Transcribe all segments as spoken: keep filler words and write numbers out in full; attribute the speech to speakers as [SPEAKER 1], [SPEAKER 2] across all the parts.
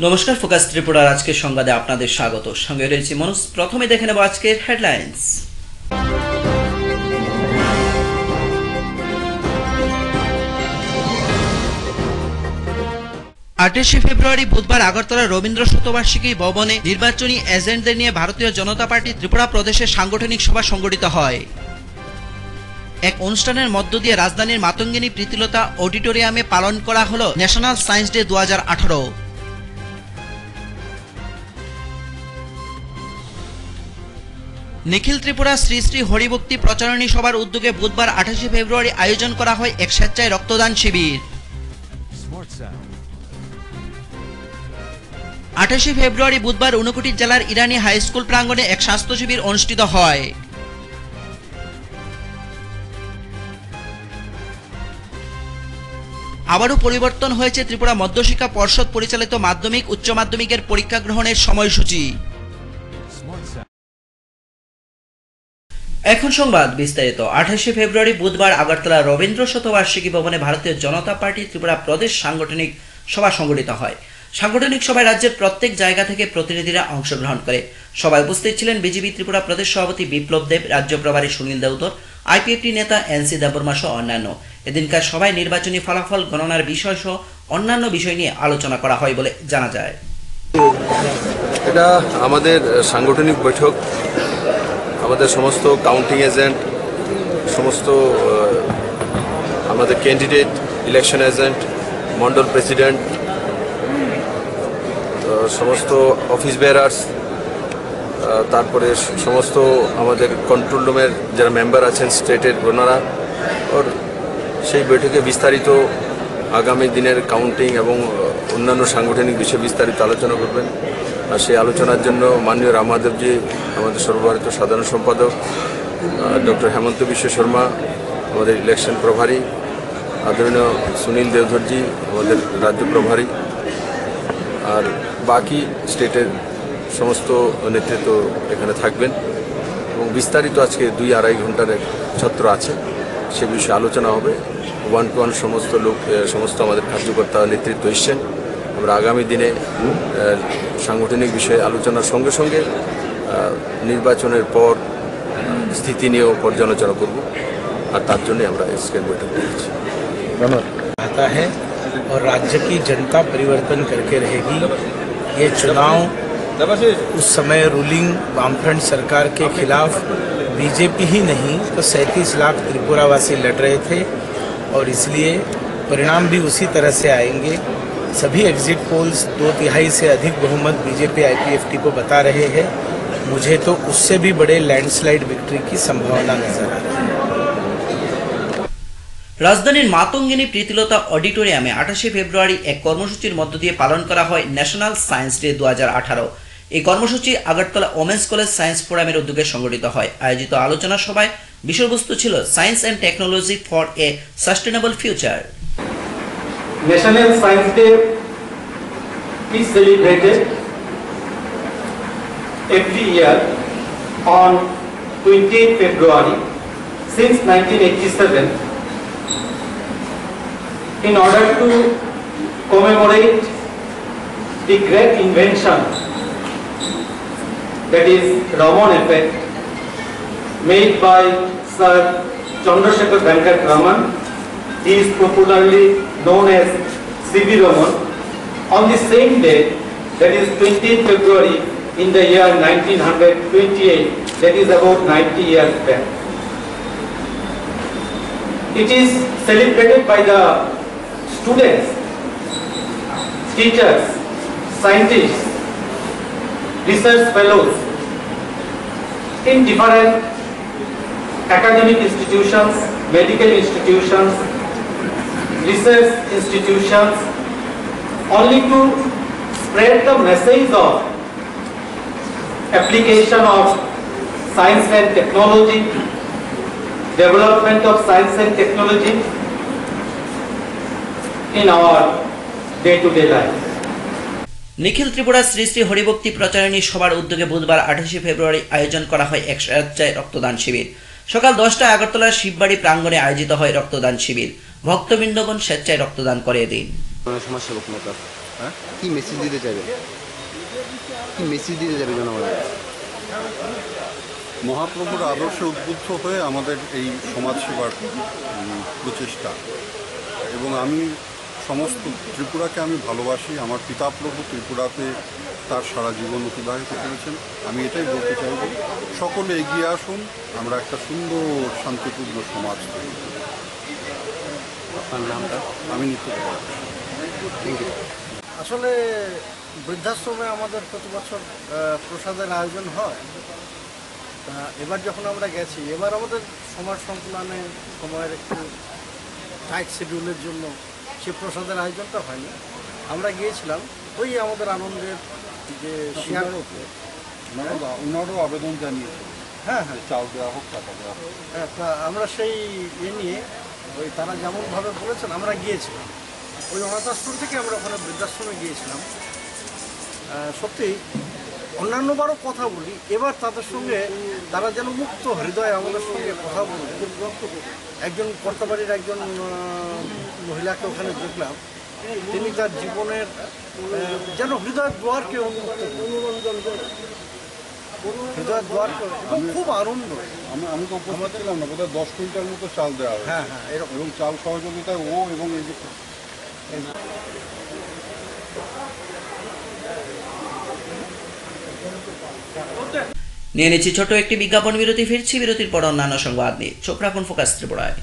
[SPEAKER 1] নমস্কার, ফোকাস ত্রিপুরার আজকের সংবাদে আপনাদের স্বাগত। সঙ্গে রয়েছে মনোজ। প্রথমে দেখে নেব আজকের হেডলাইন্স। আঠাশে ফেব্রুয়ারি বুধবার আগরতলা রবীন্দ্র শতবার্ষিকী ভবনে নির্বাচনী এজেন্টদের নিয়ে ভারতীয় জনতা পার্টি ত্রিপুরা প্রদেশের সাংগঠনিক সভা সংগঠিত হয়। এক অনুষ্ঠানের মধ্য দিয়ে রাজধানীর মাতঙ্গিনী প্রীতিলতা অডিটোরিয়ামে পালন করা হল ন্যাশনাল সায়েন্স ডে দু হাজার আঠারো। নিখিল ত্রিপুরা শ্রী শ্রী হরিভক্তি প্রচারণী সভার উদ্যোগে বুধবার আঠাশে ফেব্রুয়ারি আয়োজন করা হয় এক স্বেচ্ছায় রক্তদান শিবির। আঠাশে ফেব্রুয়ারি বুধবার ঊনকোটি জেলার ইরানি হাই স্কুল প্রাঙ্গণে এক স্বাস্থ্য শিবির অনুষ্ঠিত হয়। আবারও পরিবর্তন হয়েছে ত্রিপুরা মধ্যশিক্ষা পর্ষদ পরিচালিত মাধ্যমিক উচ্চ মাধ্যমিকের পরীক্ষা গ্রহণের সময়সূচি। এখন সংবাদ বিস্তারিত। আঠাশে ফেব্রুয়ারি বুধবার আগরতলা রবীন্দ্র শতবার্ষিকী ভবনে ভারতীয় জনতা পার্টি ত্রিপুরা প্রদেশ সাংগঠনিক সভা সংগঠিত হয়। সাংগঠনিক সভায় রাজ্যের প্রত্যেক জায়গা থেকে প্রতিনিধিরা অংশগ্রহণ করে। সভায় উপস্থিত ছিলেন বিজেপি ত্রিপুরা প্রদেশ সভাপতি বিপ্লব দেব, রাজ্য প্রভারী সুনীল দেউতর, আইপিএফটি নেতা এনসি দেববর্মা সহ অন্যান্য। এদিনকার সভায় নির্বাচনী ফলাফল গণনার বিষয় সহ অন্যান্য বিষয় নিয়ে আলোচনা করা হয় বলে জানা যায়।
[SPEAKER 2] এটা আমাদের সাংগঠনিক বৈঠক। আমাদের সমস্ত কাউন্টিং এজেন্ট, সমস্ত আমাদের candidate, election agent, mandal president, সমস্ত অফিস বেয়ারার্স, তারপরে সমস্ত আমাদের কন্ট্রোল রুমের যারা মেম্বার আছেন স্টেটের ওনারা, ওর সেই বৈঠকে বিস্তারিত আগামী দিনের কাউন্টিং এবং অন্যান্য সাংগঠনিক বিষয়ে বিস্তারিত আলোচনা করবেন। আর সেই আলোচনার জন্য মাননীয় রামাদেবজি, আমাদের সর্বভারতীয় সাধারণ সম্পাদক, ডক্টর হেমন্ত বিশ্ব শর্মা, আমাদের ইলেকশন প্রভারী, আদরণীয় সুনীল দেওধরজি, আমাদের রাজ্য প্রভারী, আর বাকি স্টেটের সমস্ত নেতৃত্ব এখানে থাকবেন এবং বিস্তারিত আজকে দুই আড়াই ঘন্টার এক ছত্র আছে, সে বিষয়ে আলোচনা হবে। ওয়ান টু ওয়ান সমস্ত লোক, সমস্ত আমাদের কার্যকর্তা নেতৃত্ব এসছেন। আমরা আগামী দিনে সাংগঠনিক বিষয়ে আলোচনার সঙ্গে সঙ্গে নির্বাচনের পর স্থিতি নিয়েও পর্যালোচনা করব, আর তার জন্যই আমরা আজকের বৈঠক করেছি।
[SPEAKER 3] आता है और राज्य की जनता परिवर्तन करके रहेगी। ये चुनाव उस समय रूलिंग वामफ्रंट सरकार के खिलाफ बीजेपी ही नहीं तो सैंतीस लाख त्रिपुरावासी लड़ रहे थे और इसलिए परिणाम भी उसी तरह से आएंगे। सभी एग्जिट पोल्स दो तिहाई से अधिक बहुमत बीजेपी आईपीएफटी को बता रहे हैं। मुझे तो उससे भी बड़े लैंडस्लाइड विक्ट्री की संभावना नजर आ रही है।
[SPEAKER 1] রাজধানীর মাতঙ্গিনী প্রীতিলতা অডিটোরিয়ামে আঠাশে ফেব্রুয়ারি এক কর্মসূচির মধ্য দিয়ে পালন করা হয় ন্যাশনাল সায়েন্স ডে দু হাজার আঠারো। এই কর্মসূচি আগরতলা ওমেন্স কলেজ সায়েন্স ফোরামের উদ্যোগে সংগঠিত হয়। আয়োজিত আলোচনা সভায় বিষয়বস্তু ছিল science and technology for a sustainable future.
[SPEAKER 4] National science day is celebrated every year on twentieth February since nineteen eighty-seven in order to commemorate the great invention, that is Raman effect, made by Sir Chandrasekhar Venkat Raman. He is popularly known as C V Raman. On the same day, that is twentieth February in the year nineteen twenty-eight, that is about ninety years back. It is celebrated by the students, teachers, scientists, research fellows in different academic institutions, medical institutions, research institutions, only to spread the message of application of science and technology, development of science and technology in our day-to-day life.
[SPEAKER 1] Nikhil Tripura Shri Shri Haribhakti Pracharani সভার উদ্যোগে বুধবার আঠাশে ফেব্রুয়ারি আয়োজন করা হয় এক স্বেচ্ছায় রক্তদান শিবির। সকাল দশটায় আগরতলার শিববাড়ি প্রাঙ্গণে আয়োজিত হয় রক্তদান শিবির। ভক্তবৃন্দগণ স্বেচ্ছায় রক্তদান করে দিন।
[SPEAKER 5] হ্যাঁ কি মেসেজ দিতে চাইবেন কি মেসেজ দিতে চাইবে জনগণের?
[SPEAKER 6] মহাপ্রভুর আদর্শে উদ্বুদ্ধ হয়ে আমাদের এই সমাজসেবার উম, প্রচেষ্টা, এবং আমি সমস্ত ত্রিপুরাকে আমি ভালোবাসি। আমার পিতাপ্রভু ত্রিপুরাতে তার সারা জীবন অতিবাহিত করেছেন। আমি এটাই বলতে চাইব, সকলে এগিয়ে আসুন, আমরা একটা সুন্দর শান্তিপূর্ণ সমাজ তৈরি করি।
[SPEAKER 5] আপনার নামটা?
[SPEAKER 6] আমি নিতে
[SPEAKER 5] থ্যাংক ইউ।
[SPEAKER 7] আসলে বৃদ্ধাশ্রমে আমাদের প্রতি বছর আহ, প্রসাদের আয়োজন হয়। তা এবার যখন আমরা গেছি, এবার আমাদের সময় সংকুলনে সময়ের একটু টাইট শিডিউলের জন্য সে প্রসাদের আয়োজনটা হয়নি। আমরা গিয়েছিলাম ওই আমাদের আনন্দের যে শেয়ার
[SPEAKER 6] ওনারও ওনারও আবেদন জানিয়েছে,
[SPEAKER 7] হ্যাঁ হ্যাঁ
[SPEAKER 6] চাল দেওয়া হোক, টাকা দেওয়া হোক।
[SPEAKER 7] হ্যাঁ, তা আমরা সেই ইয়ে নিয়ে ওই তারা যেমনভাবে বলেছেন আমরা গিয়েছিলাম। ওই অনাথ আশ্রম থেকে আমরা ওখানে বৃদ্ধাশ্রমে গিয়েছিলাম। আহ, সত্যি অন্যান্যবারও কথা বলি, এবার তাদের সঙ্গে তারা যেন মুক্ত হৃদয়ে আমাদের সঙ্গে কথা বলবে। একজন কর্তাবাড়ির একজন আহ, মহিলাকে ওখানে দেখলাম, তিনি তার জীবনের আহ, যেন হৃদয়ের দুয়ারকে উন্মুক্ত করলেন। হৃদয়ের দুয়ারকে এবং খুব আনন্দ।
[SPEAKER 6] আমি আমি তো উপস্থিত ছিলাম না, বোধহয় দশ কুইন্টাল মতো চাল দেওয়া হয়।
[SPEAKER 7] হ্যাঁ হ্যাঁ এরকম।
[SPEAKER 6] এবং চাল সহযোগিতায় ও এবং এই যে
[SPEAKER 1] নিয়ে নিচ্ছি ছোট একটি বিজ্ঞাপন বিরতি, ফিরছি বিরতির পর অন্যান্য সংবাদ নিয়ে। চোখ রাখুন ফোকাস ত্রিপুরায়।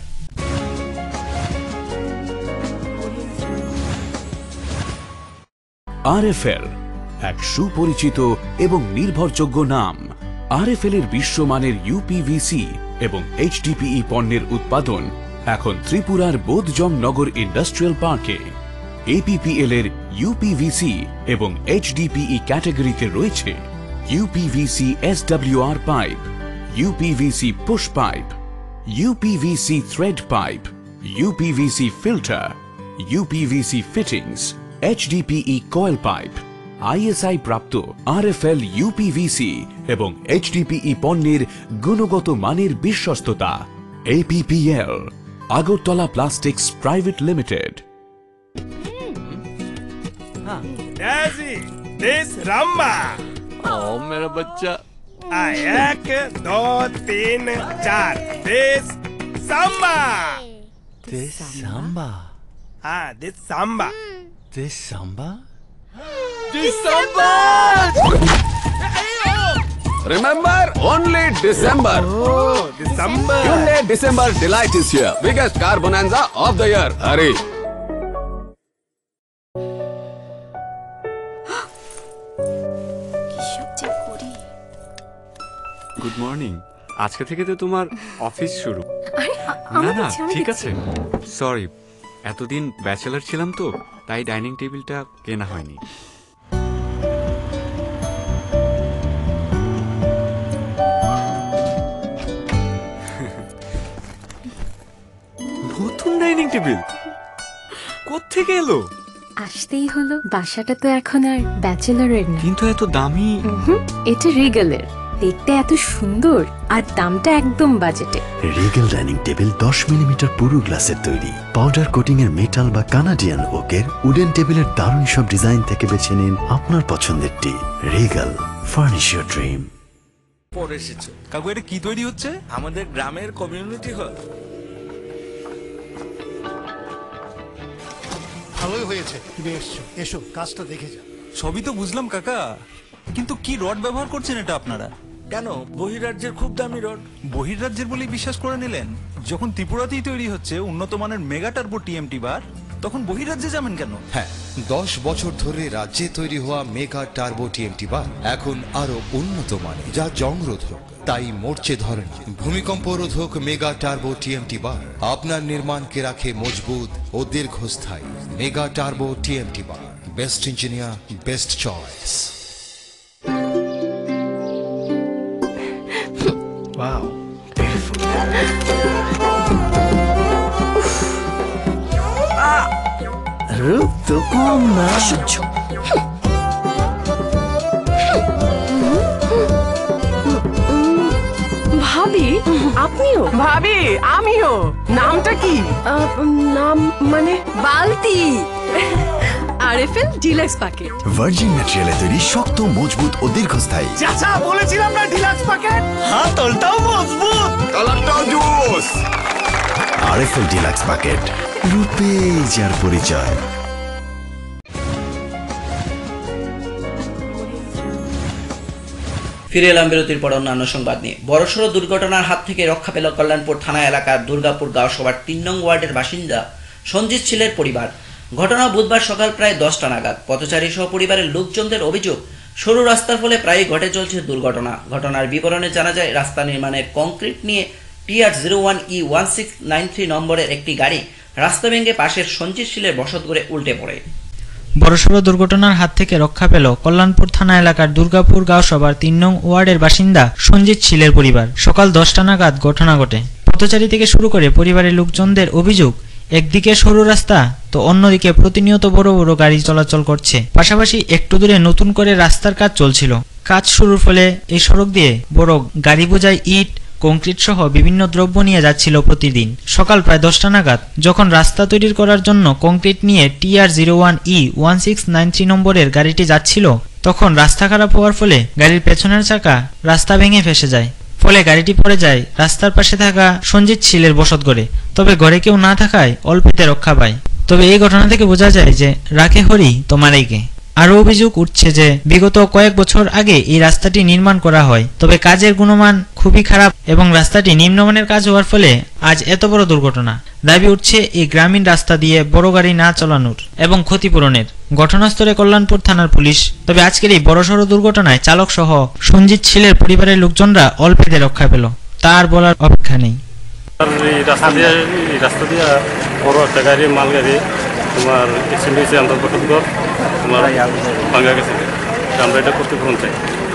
[SPEAKER 8] আরএফএল এক সুপরিচিত এবং নির্ভরযোগ্য নাম। আরএফএল এর বিশ্বমানের ইউপিভিসি এবং এইচডিপিই পণ্যের উৎপাদন এখন ত্রিপুরার বোধজম নগর ইন্ডাস্ট্রিয়াল পার্কে। এপিপিএল এর ইউপিভিসি এবং এইচডিপিই ক্যাটাগরিতে রয়েছে UPVC SWR pipe, UPVC push pipe, UPVC thread pipe, UPVC filter, UPVC fittings, HDPE coil pipe, ISI প্রাপ্ত আরএফএল ইউপিভিসি এবং এইচডিপিই পণ্যের গুণগত মানের বিশ্বস্ততা। APPL Agartala plastics private limited.
[SPEAKER 9] Daisy, this Ramba.
[SPEAKER 10] ओ मेरा बच्चा।
[SPEAKER 9] आ, एक दो तीन चार this Samba.
[SPEAKER 10] This samba.
[SPEAKER 9] हाँ this Samba.
[SPEAKER 10] This samba.
[SPEAKER 9] This Samba.
[SPEAKER 10] Remember, only December.
[SPEAKER 9] Oh, December.
[SPEAKER 10] Hyundai December Delight is here. Biggest car bonanza of the year. Hurry.
[SPEAKER 11] Good morning. আজকে থেকে তো তোমার অফিস শুরু। না না ঠিক আছে, সরি, এতদিন ব্যাচেলার ছিলাম তো তাই ডাইনিং টেবিলটা কেনা হয়নি। নতুন ডাইনিং টেবিল কোত্থেকে এলো?
[SPEAKER 12] আসতেই হলো, বাসাটা তো এখন আর ব্যাচেলরের না।
[SPEAKER 11] কিন্তু এত দামি।
[SPEAKER 12] এটা রিগেলের, দেখতে এত সুন্দর আর দামটা একদম বাজেটে।
[SPEAKER 13] রিগেল ডাইনিং টেবিল দশ মিলিমিটার পুরু গ্লাসের তৈরি, পাউডার কোটিং এর মেটাল বা কানাডিয়ান ওকের উডেন টেবিলের দারুণ সব ডিজাইন থেকে বেছে নিন আপনার পছন্দেরটি। Regal, furnish your dream.
[SPEAKER 14] পরে এসেছো কাকু, এটা কি তৈরি হচ্ছে? আমাদের গ্রামের কমিউনিটি হল।
[SPEAKER 15] ভালোই হয়েছে তুমি এসছো, এসো কাজটা দেখে যা।
[SPEAKER 14] সবই তো বুঝলাম কাকা, কিন্তু কি রড ব্যবহার করছেন এটা আপনারা? কেন, বহিরাজ্যের খুব দামি রড। বহিরাজ্যের বলেই বিশ্বাস করে নিলেন? যখন ত্রিপুরাতেই তৈরি হচ্ছে উন্নত মানের মেগা টার্বো টিএমটি বার, তখন বহিরাজ্যে যাবেন কেন?
[SPEAKER 16] হ্যাঁ, দশ বছর ধরে রাজ্যে তৈরি হওয়া মেগা টার্বো টিএমটি বার এখন আরো উন্নত মানের, যা জং রোধক, তাই মরচে ধরে না। ভূমিকম্প রোধক মেগা টার্বো টিএমটি বার আপনার নির্মাণকে রাখে মজবুত ও দীর্ঘস্থায়ী। Mega turbo TMT bar, best engineer, best choice.
[SPEAKER 3] Wow, beautiful.
[SPEAKER 13] রূপ তো কম না।
[SPEAKER 12] ভাবি, আপনিও?
[SPEAKER 17] ভাবি, আমিও। নামটা কি?
[SPEAKER 12] নাম মানে
[SPEAKER 17] বালতি। RFL deluxe packet.
[SPEAKER 13] ভার্জিন ম্যাটেরিয়ালে তৈরি শক্ত, মজবুত ও দীর্ঘস্থায়ী।
[SPEAKER 9] চাচা বলেছিলাম না ডিলাক্স প্যাকেট, হাতলটাও মজবুত, কালারটাও জোস।
[SPEAKER 13] আরএফএল ডিলাক্স প্যাকেট, রূপে যার পরিচয়।
[SPEAKER 1] ফিরে এলাম বিরতির পর অন্যান্য সংবাদ নিয়ে। বড়সড় দুর্ঘটনার হাত থেকে রক্ষা পেল কল্যাণপুর থানা এলাকার দুর্গাপুর গাঁওসভার তিন নং ওয়ার্ডের বাসিন্দা সঞ্জিত ছিলের পরিবার। ঘটনা বুধবার সকাল প্রায় দশটা নাগাদ। পথচারী সহ পরিবারের লোকজনদের অভিযোগ, সরু রাস্তার ফলে প্রায়ই ঘটে চলছে দুর্ঘটনা। ঘটনার বিবরণে জানা যায়, রাস্তা নির্মাণের কংক্রিট নিয়ে TR zero one E one six nine three নম্বরের একটি গাড়ি রাস্তা ভেঙে পাশের সঞ্জিত ছিলের বসতঘরে উল্টে পড়ে।
[SPEAKER 18] বড়সড় দুর্ঘটনার হাত থেকে রক্ষা পেল কল্যাণপুর থানা এলাকার দুর্গাপুর গাঁওসভার তিন নং ওয়ার্ডের বাসিন্দা সঞ্জিত ছিলের পরিবার। সকাল দশটা নাগাদ ঘটনা ঘটে। পথচারী থেকে শুরু করে পরিবারের লোকজনদের অভিযোগ, একদিকে সরু রাস্তা তো অন্যদিকে প্রতিনিয়ত বড় বড় গাড়ি চলাচল করছে। পাশাপাশি একটু দূরে নতুন করে রাস্তার কাজ চলছিল। কাজ শুরুর ফলে এই সড়ক দিয়ে বড় গাড়ি বোঝাই ইট, কংক্রিট সহ বিভিন্ন দ্রব্য নিয়ে যাচ্ছিল প্রতিদিন। সকাল প্রায় দশটা নাগাদ যখন রাস্তা তৈরি করার জন্য কংক্রিট নিয়ে TR zero one E one six nine three নম্বরের গাড়িটি যাচ্ছিল, তখন রাস্তা খারাপ হওয়ার ফলে গাড়ির পেছনের চাকা রাস্তা ভেঙে ফেসে যায়। ফলে গাড়িটি পড়ে যায় রাস্তার পাশে থাকা সঞ্জিত ছিলের বসতঘরে। তবে ঘরে কেউ না থাকায় অল্পেতে রক্ষা পায়। তবে এই ঘটনা থেকে বোঝা যায় যে রাখে হরি তোমারই কে। আরও অভিযোগ উঠছে যে বিগত কয়েক বছর আগে এই রাস্তাটি নির্মাণ করা হয়, তবে কাজের গুণমান খুবই খারাপ এবং রাস্তাটি নিম্নমানের কাজ হওয়ার ফলে আজ এত বড় দুর্ঘটনা। দাবি উঠছে এই গ্রামীণ রাস্তা দিয়ে বড় গাড়ি না চালানোর এবং ক্ষতিপূরণের। ঘটনাস্থলে কল্যাণপুর থানার পুলিশ। তবে আজকের এই বড়সড় দুর্ঘটনায় চালক সহ সঞ্জিত ছিলের পরিবারের লোকজনরা অল্পেতে রক্ষা পেল, তার বলার অপেক্ষা নেই।
[SPEAKER 19] রাস্তা দিয়ে রাস্তা দিয়ে বড় একটা গাড়ি, মাল গাড়ি তোমার অ্যাক্সিডেন্ট হয়েছে। আমরা বসতঘর তোমার ভাঙা গেছে। আমরা এটা ক্ষতিপূরণ চাই।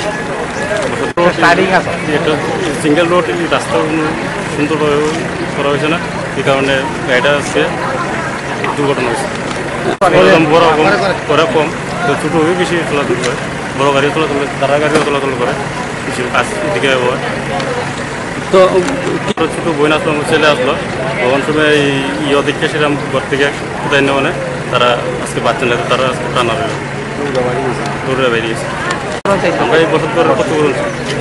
[SPEAKER 19] একটা সিঙ্গেল রোড, রাস্তা সুন্দরভাবে করা হয়েছে না, এই কারণে গাড়িটা আসছে দুর্ঘটনা হয়েছে। বড় কম করা কম, তো ছোটো বেশি চলাচল করে। বড় গাড়ি চলাচল করে, তারা গাড়িও চলাচল করে, বেশি কাজ দিকে ব্যবহার। তো ছোটো বোন আসলো, আমার ছেলে আসলো, তখন সময় ইয়ে দেখে সেটা ঘর থেকে কোথায় নেওয়া মানে তারা আজকে বাচ্চা নেই, তারা আজকে টানা রইল, দৌড়ে বেরিয়েছে। আমরা এই বছর করে কত বলুন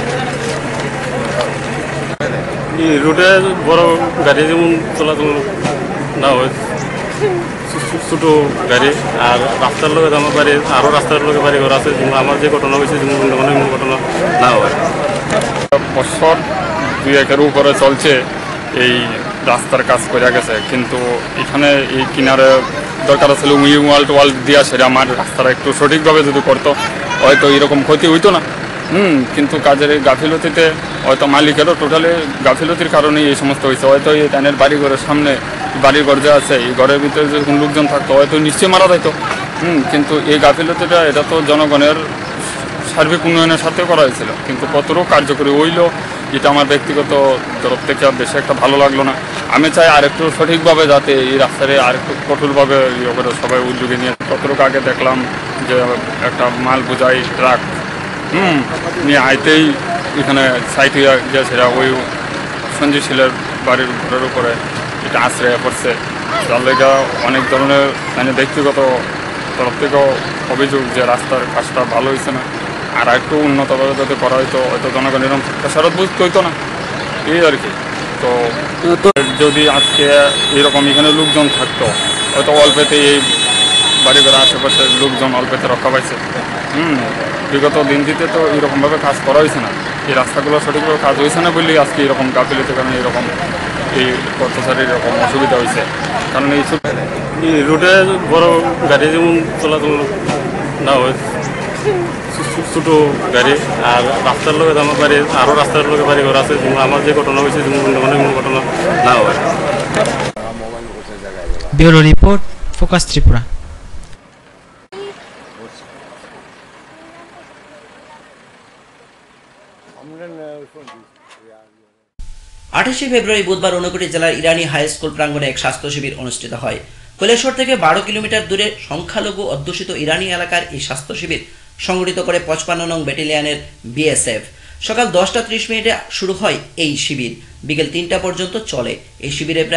[SPEAKER 19] এই রুটে বড় গাড়ি যেমন চলাচল না হয়, ছোটো গাড়ি আর রাস্তার লোক আমার বাড়ি আরও রাস্তার লোকের বাড়ি ঘর আছে। যেমন আমার যে ঘটনা হয়েছে যেমন মানে মূল ঘটনা না হয়।
[SPEAKER 20] বছর দুই একের উপরে চলছে এই রাস্তার কাজ করে গেছে, কিন্তু এখানে এই কিনারে দরকার ছিল উই ওয়াল ওয়াল দিয়া, সেটা আমার রাস্তাটা একটু সঠিকভাবে যদি করতো হয়তো এরকম ক্ষতি হইতো না। হুম কিন্তু কাজের এই গাফিলতিতে হয়তো মালিকেরও টোটালি গাফিলতির কারণেই এই সমস্ত হয়েছে। হয়তো এই টানের বাড়ি ঘরের সামনে বাড়ির ঘর যে আছে, এই ঘরের ভিতরে যখন লোকজন থাকতো হয়তো নিশ্চয়ই মারা যাইতো। হুম কিন্তু এই গাফিলতিটা এটা তো জনগণের সার্বিক উন্নয়নের সাথে করা হয়েছিল, কিন্তু কতটুকু কার্যকরী হইল এটা আমার ব্যক্তিগত তরফ থেকে আর বেশি একটা ভালো লাগলো না। আমি চাই আরেকটু সঠিকভাবে যাতে এই রাস্তায় আরেকটু কঠোরভাবে ইয়ে করে সবাই উদ্যোগে নিয়ে। কতটুকু আগে দেখলাম যে একটা মাল বোঝাই ট্রাক হুম নিয়ে আইতেই এখানে সাইট হইয়া যে সেটা ওই সঞ্জিত ছিলের বাড়ির ঘরের উপরে এটা আশ্রয় পড়ছে। তার লেগে অনেক ধরনের মানে ব্যক্তিগত তরফ থেকেও অভিযোগ যে রাস্তার কাজটা ভালো হয়েছে না, আর একটু উন্নতভাবে যদি করা হয়তো হয়তো জনগণ এরকম ফেসারত বুঝতে হইতো না, এই আর কি। তো যদি আজকে এরকম এখানে লোকজন থাকতো হয়তো অল্পেতে এই বাড়িঘর আশেপাশের লোকজন অল্পেতে রক্ষা পাইছে। হুম বিগত দিন দিতে তো এরকমভাবে কাজ করা হয়েছে না, এই রাস্তাগুলো সঠিকভাবে কাজ হয়েছে না বললেই আজকে এরকম গাফিলতির কারণে এরকম এই পথচারীর এরকম অসুবিধা হয়েছে। কারণ এই
[SPEAKER 19] এই রুটে বড় গাড়ি যেমন চলাচল না হয়, ছোটো গাড়ি আর রাস্তার লোকের আমার বাড়ি আরও রাস্তার লোকের বাড়ি ঘর আছে। যেমন আমার যে ঘটনা হয়েছে যেমন মানে মূল ঘটনা না হয়।
[SPEAKER 18] Bureau report, focus Tripura.
[SPEAKER 1] আঠাশে ফেব্রুয়ারি বুধবার ঊনকোটি জেলার ইরানি হাই স্কুল প্রাঙ্গণে এক স্বাস্থ্য শিবির অনুষ্ঠিত হয়। কৈলাসহর থেকে বারো কিলোমিটার দূরে সংখ্যালঘু অধ্যুষিত ইরানি এলাকার এই স্বাস্থ্য শিবির সংগঠিত করে পঁচপান্ন নং ব্যাটালিয়নের বিএসএফ। সকাল দশটা ত্রিশ মিনিটে শুরু হয় এই শিবির, বিকেল তিনটা পর্যন্ত চলে। এই শিবিরে প্রায়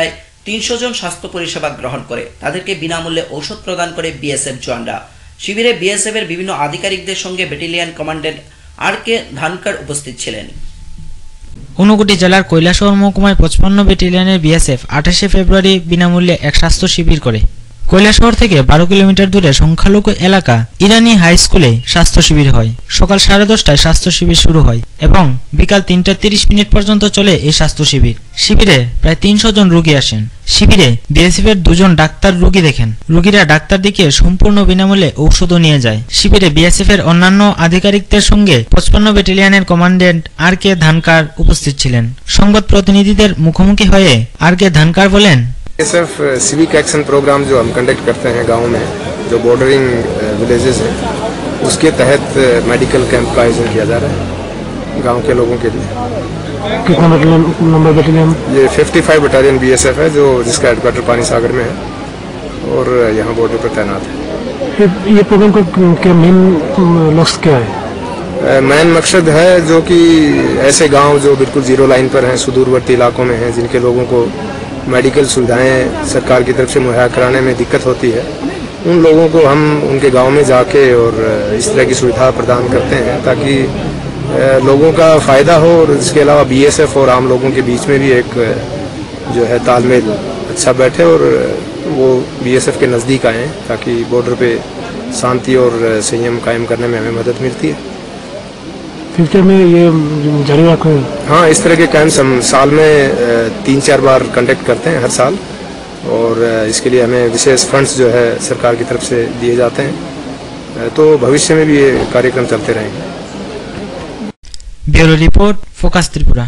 [SPEAKER 1] তিনশো জন স্বাস্থ্য পরিষেবা গ্রহণ করে। তাদেরকে বিনামূল্যে ঔষধ প্রদান করে বিএসএফ জওয়ানরা। শিবিরে বিএসএফ এর বিভিন্ন আধিকারিকদের সঙ্গে ব্যাটালিয়ন কমান্ড্যান্ট আর কে ধানকার উপস্থিত ছিলেন।
[SPEAKER 18] ঊনকোটি জেলার কৈলাসহর মহকুমায় পঁচপান্ন ব্যাটালিয়নের বিএসএফ আঠাশে ফেব্রুয়ারি বিনামূল্যে এক স্বাস্থ্য শিবির করে। কৈলাসহর থেকে বারো কিলোমিটার দূরে সংখ্যালঘু এলাকা ইরানি হাই স্কুলে স্বাস্থ্য শিবির হয়। সকাল সাড়ে দশটায় স্বাস্থ্য শিবির শুরু হয় এবং বিকাল তিনটা তিরিশ মিনিট পর্যন্ত চলে এই স্বাস্থ্য শিবির। শিবিরে প্রায় তিনশো জন রোগী আসেন। শিবিরে বিএসএফ এর দুজন ডাক্তার রোগী দেখেন। রোগীরা ডাক্তার দিকে সম্পূর্ণ বিনামূল্যে ঔষধও নিয়ে যায়। শিবিরে বিএসএফ এর অন্যান্য আধিকারিকদের সঙ্গে পঁচপান্ন ব্যাটালিয়নের কমান্ড্যান্ট আর কে ধানকার উপস্থিত ছিলেন। সংবাদ প্রতিনিধিদের মুখোমুখি হয়ে আর কে ধানকার বলেন,
[SPEAKER 17] सिर्फ सिविक एक्शन प्रोग्राम जो हम कंडक्ट करते हैं गांव में, जो बॉर्डरिंग विलेजेस हैं, उसके तहत मेडिकल कैंप का आयोजन किया जा रहा है गांव के लोगों के लिए।
[SPEAKER 21] कितना बटालियन नंबर बटालियन?
[SPEAKER 17] ये पचपन बटालियन बीएसएफ है, जो जिसका हेडक्वार्टर पानी सागर में है और यहाँ बॉर्डर पर तैनात है।
[SPEAKER 21] ये प्रोग्राम का क्या मेन लक्ष्य क्या है?
[SPEAKER 17] मेन मकसद है जो कि ऐसे गाँव जो बिल्कुल जीरो लाइन पर हैं, सुदूरवर्ती इलाकों में हैं, जिनके लोगों को मेडिकल सुविधाएं सरकार की तरफ से मुहैया कराने में दिक्कत होती है, उन लोगों को हम उनके गांव में जाके और इस तरह की सुविधा प्रदान करते हैं ताकि लोगों का फ़ायदा हो। और इसके अलावा बीएसएफ और आम लोगों के बीच में भी एक जो है तालमेल अच्छा बैठे और वो बीएसएफ के नज़दीक आएँ ताकि बॉर्डर पे शांति और संयम कायम करने में हमें मदद मिलती है।
[SPEAKER 21] फ्यूचर में ये जारी रखें?
[SPEAKER 17] हाँ, इस तरह के कैंप्स हम साल में तीन चार बार कंडक्ट करते हैं हर साल, और इसके लिए हमें विशेष फंड्स जो है सरकार की तरफ से दिए जाते हैं, तो भविष्य में भी ये कार्यक्रम चलते रहेंगे।
[SPEAKER 18] Bureau report, focus Tripura.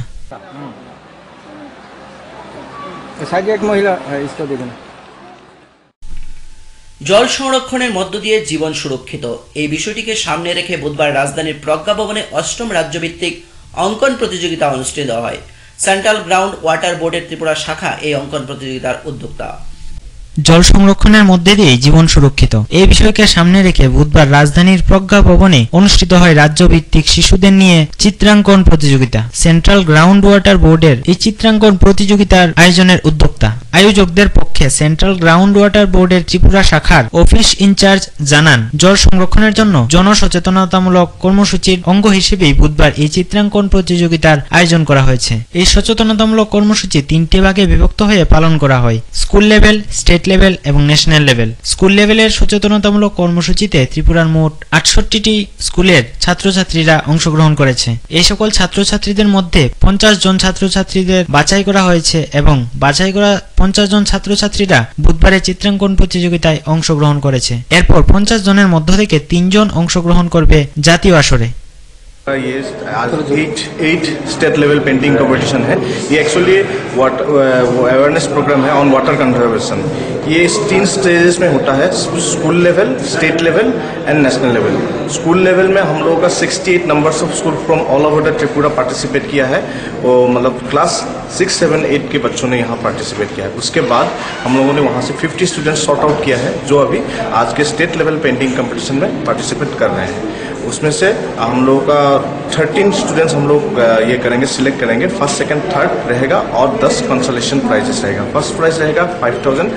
[SPEAKER 7] एक महिला इसको देखना।
[SPEAKER 1] জল সংরক্ষণের মধ্য দিয়ে জীবন সুরক্ষিত, এই বিষয়টিকে সামনে রেখে বুধবার রাজধানীর প্রজ্ঞা ভবনে অষ্টম রাজ্যভিত্তিক অঙ্কন প্রতিযোগিতা অনুষ্ঠিত হয়। সেন্ট্রাল গ্রাউন্ড ওয়াটার বোর্ডের ত্রিপুরা শাখা এই অঙ্কন প্রতিযোগিতার উদ্যোক্তা।
[SPEAKER 18] জল সংরক্ষণের মধ্যে দিয়ে জীবন সুরক্ষিত, এই বিষয়কে সামনে রেখে বুধবার রাজধানীর প্রজ্ঞা ভবনে অনুষ্ঠিত হয় রাজ্যভিত্তিক শিশুদের নিয়ে চিত্রাঙ্কন প্রতিযোগিতা। সেন্ট্রাল গ্রাউন্ড ওয়াটার বোর্ডের এই চিত্রাঙ্কন প্রতিযোগিতার আয়োজনের উদ্যোক্তা। আয়োজকদের পক্ষে সেন্ট্রাল গ্রাউন্ড ওয়াটার বোর্ডের ত্রিপুরা শাখার অফিস ইনচার্জ জানান, জল সংরক্ষণের জন্য জনসচেতনতামূলক কর্মসূচির অঙ্গ হিসেবেই বুধবার এই চিত্রাঙ্কন প্রতিযোগিতার আয়োজন করা হয়েছে। এই সচেতনতামূলক কর্মসূচি তিনটি ভাগে বিভক্ত হয়ে পালন করা হয়: স্কুল লেভেল, স্টেট লেভেল এবং ন্যাশনাল লেভেল। স্কুল লেভেলের সচেতনতামূলক কর্মসূচিতে ত্রিপুরার মোট আটষট্টিটি স্কুলের ছাত্রছাত্রীরা অংশগ্রহণ করেছে। এই সকল ছাত্রছাত্রীদের মধ্যে পঞ্চাশ জন ছাত্রছাত্রীদের বাছাই করা হয়েছে এবং বাছাই করা পঞ্চাশ জন ছাত্রছাত্রীরা বুধবারের চিত্রাঙ্কন প্রতিযোগিতায় অংশগ্রহণ করেছে। এরপর পঞ্চাশ জনের মধ্য থেকে তিনজন অংশগ্রহণ করবে জাতীয় আসরে।
[SPEAKER 22] ये आज eight eight state level painting competition है। ये एक्चुअली वाट अवेयरनेस प्रोग्राम है ऑन वाटर कंजर्वेशन। ये इस तीन स्टेजेस में होता है: school level, state level and national level. School level में हम लोगों का अड़सठ numbers of school from all over the Tripura participate किया है। वो मतलब क्लास सिक्स सेवन एट के बच्चों ने यहाँ पार्टिसिपेट किया है। उसके बाद हम लोगों ने वहाँ से पचास स्टूडेंट्स सॉर्ट आउट किया है जो अभी आज के स्टेट लेवल पेंटिंग कंपटीशन में पार्टिसिपेट कर रहे हैं। उसमें से हम लोगों का थर्टीन स्टूडेंट्स हम लोग ये करेंगे, सिलेक्ट करेंगे। फर्स्ट सेकंड थर्ड रहेगा और दस कंसोलेशन प्राइजेस रहेगा। फर्स्ट प्राइज रहेगा फाइव थाउजेंड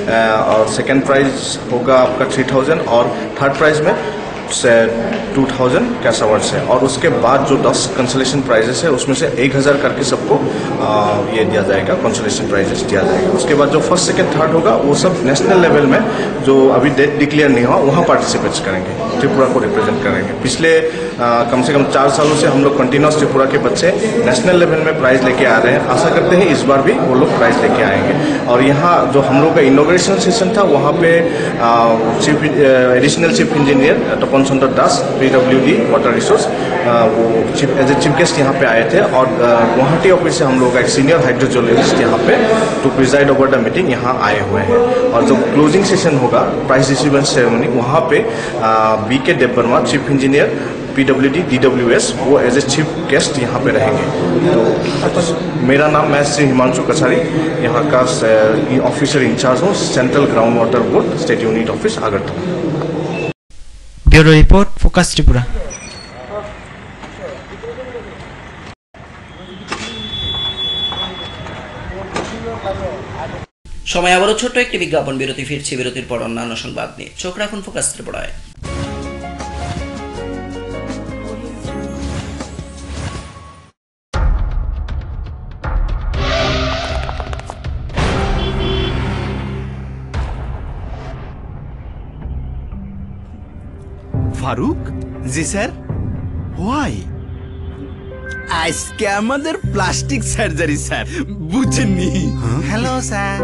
[SPEAKER 22] और सेकंड प्राइज होगा आपका थ्री थाउजेंड और थर्ड प्राइज में से टू थाउजेंड कैश अवार्ड्स है। और उसके बाद जो दस कंसोलेशन प्राइजेस है उसमें से एक हज़ार करके सबको आ, ये दिया जाएगा, कंसोलेशन प्राइजेस दिया जाएगा। उसके बाद जो फर्स्ट सेकंड थर्ड होगा वो सब नेशनल लेवल में जो अभी डेट डिक्लेयर नहीं हुआ वहाँ पार्टिसिपेट करेंगे, त्रिपुरा को रिप्रेजेंट करेंगे। पिछले आ, कम से कम चार सालों से हम लोग कंटिन्यूस त्रिपुरा के बच्चे नेशनल लेवल में प्राइज लेके आ रहे हैं। आशा करते हैं इस बार भी वो लोग प्राइज लेके आएंगे। और यहाँ जो हम लोग का इनॉग्रेशन सेशन था वहाँ पे chief additional chief engineer Tapan Sundar Das PWD water resource वो chief as a chief guest यहाँ पे आए थे। और गुवाहाटी ऑफिस से हम लोग का एक सीनियर हाइड्रोजोलॉजिस्ट यहाँ पे to preside over the meeting यहाँ आए हुए हैं। और जो क्लोजिंग सेशन होगा प्राइज डिस्ट्रीब्यूशन सेरेमनी वहाँ पे B K Debbarma chief engineer PWD DWS वो एज ए चीफ गेस्ट यहाँ पे रहेंगे। तो मेरा नाम मैं श्री हिमांशु कछारी, यहाँ का ऑफिसर इंचार्ज हूँ, central ground water board state unit office Agartala.
[SPEAKER 18] Bureau report, focus Tripura.
[SPEAKER 1] সময় আবারও ছোট্ট একটি বিজ্ঞাপন বিরতি, ফিরছি বিরতির পর অন্যান্য সংবাদ নিয়ে। চোখ রাখুন ফোকাস ত্রিপুরায়।
[SPEAKER 9] ফারুক জি স্যার হোয়াই আজকে আমাদের প্লাস্টিক সার্জারি স্যার বুঝেননি হ্যালো স্যার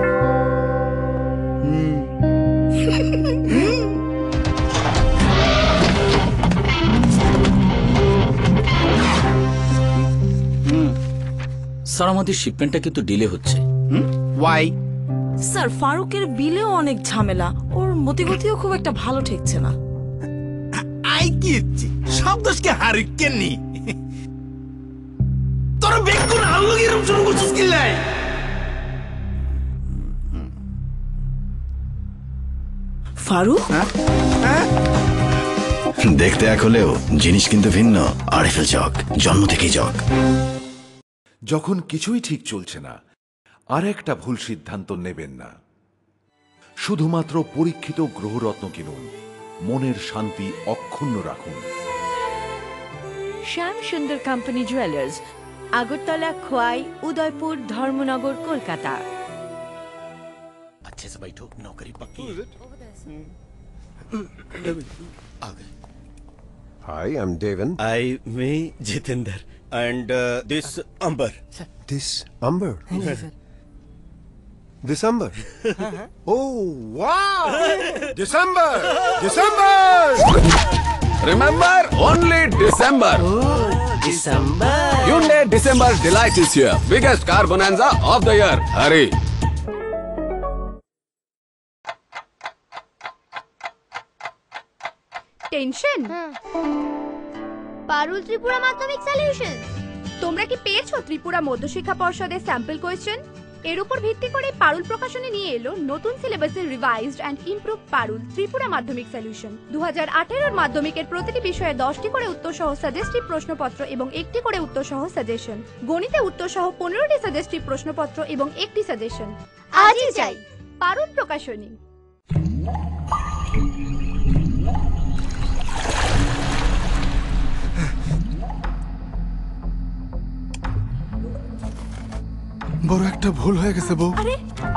[SPEAKER 2] স্যার আমাদের শিপমেন্টটা কিন্তু ডিলে হচ্ছে
[SPEAKER 9] ওয়াই
[SPEAKER 4] স্যার ফারুকের বিলেও অনেক ঝামেলা, ওর মতিগতিও খুব একটা ভালো ঠেকছে না।
[SPEAKER 9] আই কি ইচ্ছি সব দোষকে হারিকেন নি তোর বেকুন আলু এরকম শুরু করছিস কি লাই
[SPEAKER 4] ফারুক
[SPEAKER 13] দেখতে এক হলেও জিনিস কিন্তু ভিন্ন। আরএফএল জক, জন্ম থেকেই জক।
[SPEAKER 23] যখন কিছুই ঠিক চলছে না আর একটা ভুল সিদ্ধান্ত নেবেন না। শুধুমাত্র পরীক্ষিত গ্রহরত্ন কিনুন, মনের শান্তি অক্ষুণ্ণ রাখুন।
[SPEAKER 24] Shyam Sundar company jewellers, Agartala, Khowai, Udaipur, Dharmanagar, Kolkata.
[SPEAKER 2] अच्छे से बैठो, नौकरी पक्की है।
[SPEAKER 25] Hi, I'm Devin.
[SPEAKER 26] I, me, Jitender, and uh, this Amber.
[SPEAKER 25] This Amber. December. Oh, wow! December! December!
[SPEAKER 10] Remember, only December.
[SPEAKER 26] Oh, December.
[SPEAKER 10] Hyundai December Delight is here. Biggest car bonanza of the year. Hurry.
[SPEAKER 27] Tension Parul Tripura Madhyamik solution. তোমরা কি পেয়েছো ত্রিপুরা মধ্যশিক্ষা পর্ষদের sample question? এর উপর ভিত্তি করে পারুল প্রকাশনে নিয়ে এলো নতুন সিলেবাসের revised and improve Parul Tripura Madhyamik solution. দু হাজার আঠেরোর মাধ্যমিকের প্রতিটি বিষয়ে দশটি করে উত্তর সহ সাজেস্টিভ প্রশ্নপত্র এবং একটি করে উত্তর সহ সাজেশন। গণিতে উত্তর সহ পনেরোটি সাজেস্টিভ প্রশ্নপত্র এবং একটি সাজেশন। আজই চাই পারুল প্রকাশনী।
[SPEAKER 23] বড় একটা ভুল হয়ে গেছে বউ।
[SPEAKER 27] আরে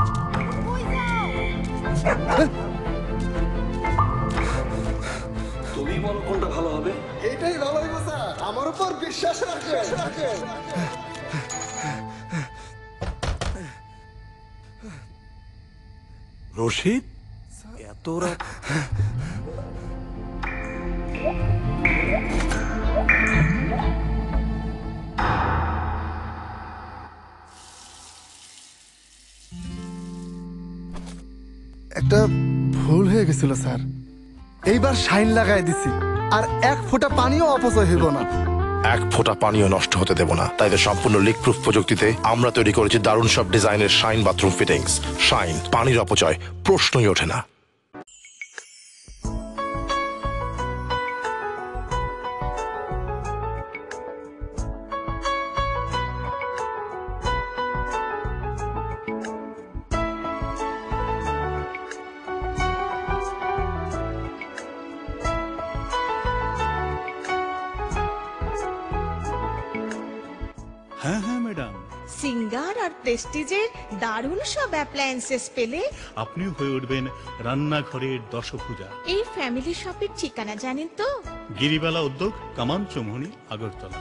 [SPEAKER 9] তুমি বলো কোনটা ভালো হবে?
[SPEAKER 15] এটাই ভালো হইব স্যার, আমার উপর বিশ্বাস রাখেন।
[SPEAKER 23] রশিদ
[SPEAKER 9] এত রাত
[SPEAKER 15] একটা ভুল হয়ে গেছিল স্যার, এইবার শাইন লাগাই দিছি আর এক ফোঁটা পানিও অপচয় হইব না।
[SPEAKER 28] এক ফোঁটা পানিও নষ্ট হতে দেব না। তাই তো সম্পূর্ণ লিক প্রুফ প্রযুক্তিতে আমরা তৈরি করেছি দারুণ সব ডিজাইনের শাইন বাথরুম ফিটিংস। শাইন, পানির অপচয় প্রশ্নই ওঠে না।
[SPEAKER 14] হ্যাঁ হ্যাঁ ম্যাডাম,
[SPEAKER 29] সিঙ্গার আর প্রেস্টিজের দারুণ সব অ্যাপ্লায়েন্সেস পেলে
[SPEAKER 14] আপনিও হয়ে উঠবেন রান্নাঘরের দশভুজা।
[SPEAKER 29] এই ফ্যামিলি শপের ঠিকানা জানেন তো?
[SPEAKER 14] গিরিবালা উদ্যোগ, কামান চৌমুহনী, আগরতলা।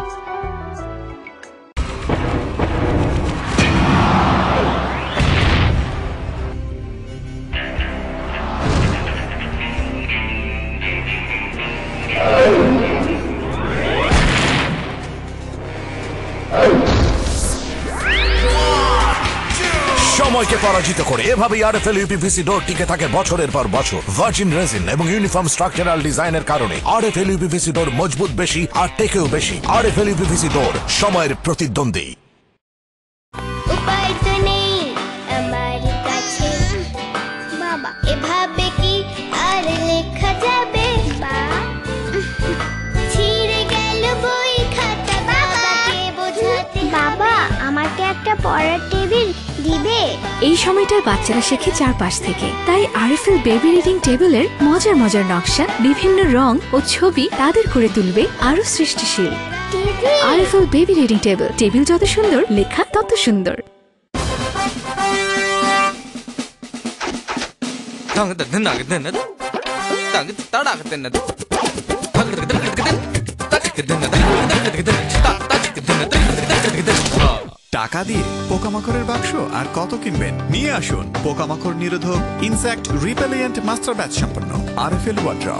[SPEAKER 28] সময়কে পরাজিত করে এভাবেই আরএফএল ইউপিভিসি ডোর টিকে থাকে বছরের পর বছর। ভার্জিন রেজিন এবং ইউনিফর্ম স্ট্রাকচারাল ডিজাইনের কারণে আরএফএল ইউপিভিসি ডোর মজবুত বেশি আর টেকেও বেশি। আরএফএল ইউপিভিসি ডোর, সময়ের প্রতিদ্বন্দ্বী।
[SPEAKER 30] উপায় তো নেই আমার কাছে বাবা, এভাবে কি আর লেখা যাবে? বা ছিঁড়ে গেল বই খাতা, বাবাকে বোঝাতে। বাবা আমাকে একটা পড়ার টেবিল দিবে?
[SPEAKER 3] এই সময়টার বাচ্চারা শেখে চারপাশ থেকে, তাই আরএফএল বেবি রিডিং টেবিলের মজার মজার নকশা, বিভিন্ন রং ও ছবি তাদের করে তুলবে আরো সৃষ্টিশীল। RFL baby reading table, table যত সুন্দর, লেখা তত সুন্দর।
[SPEAKER 5] টাকা দিয়ে পোকামাকড়ের বাক্স আর কত কিনবেন? নিয়ে আসুন পোকামাকড় নিরোধক ইনসেক্ট রিপেলিয়েন্ট মাস্টার ব্যাচ সম্পন্ন আরএফএল ওয়ার্ড্রপ।